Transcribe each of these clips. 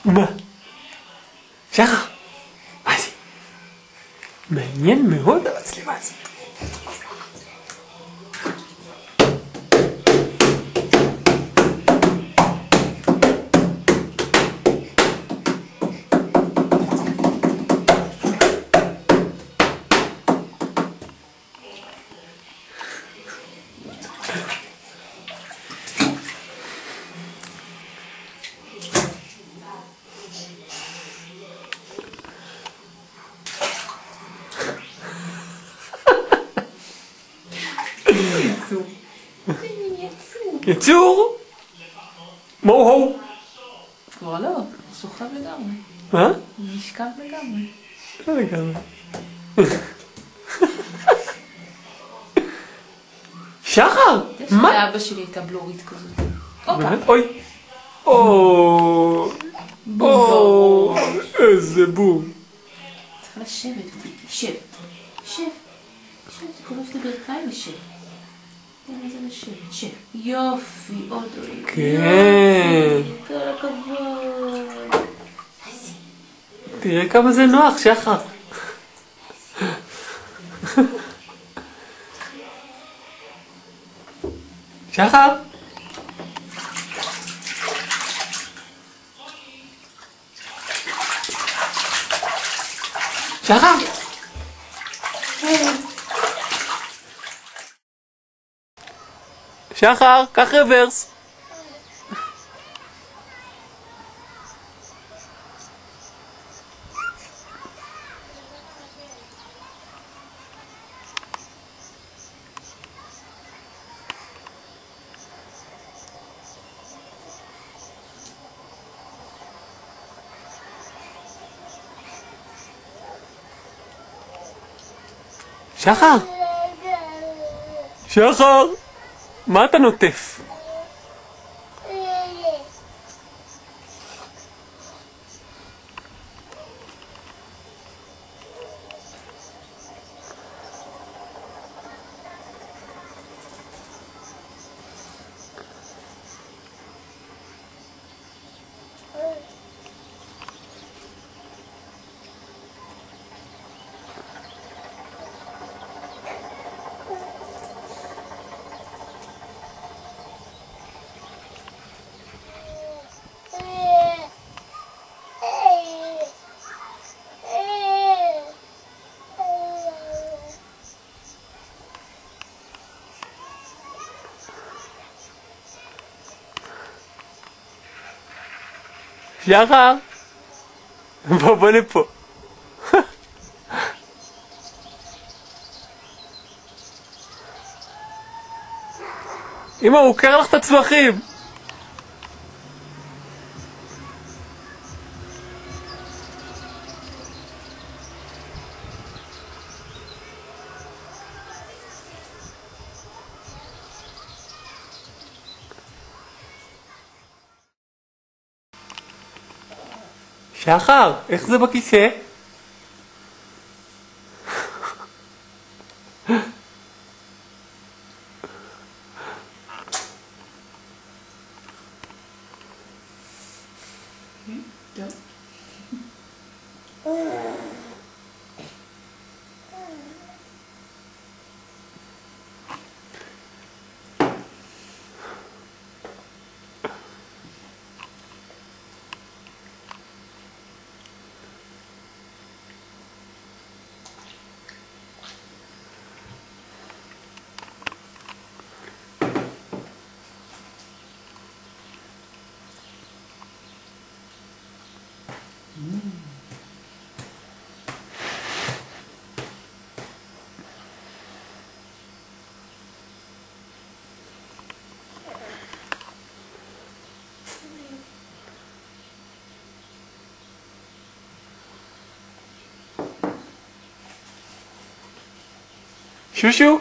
מה? שחר, מה זה? מעניין מאוד המצלמה הזאת. יצור? מהו הו? כבר לא, סוחב לגמרי. מה? נשכב לגמרי. לא לגמרי. שחר! מה? לאבא שלי הייתה בלורית כזאת. אוי! או, איזה בום. צריך לשבת, שב. שב. שב, תקרוב את הברכיים ושב. תן לזה לשבת, שב. יופי, עוד עולים. כן. כל הכבוד. תראה כמה זה נוח, שחר. שחר? שחר? שחר, קח רוורס. שחר! שחר! מה אתה נוטף? שחר! בוא לפה. אמא, הוא קר לך את הצמחים. שחר, איך זה בכיסא? שושו?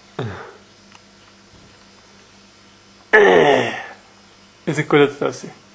איזה קול אתה עושה?